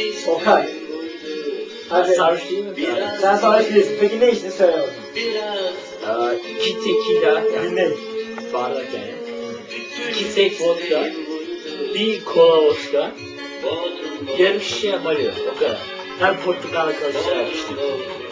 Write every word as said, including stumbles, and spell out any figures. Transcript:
Okay. Hadi. Sarhoş değil mi? Sen sarhoş değilsin. Peki ne içtin söyle bakalım. Aa, iki tequila, yani Dinleyin. bardak yani. İki sek vodka, bir kola vodka, yarım şişe Mario, o kadar. Hem portakal karıştırarak içtim.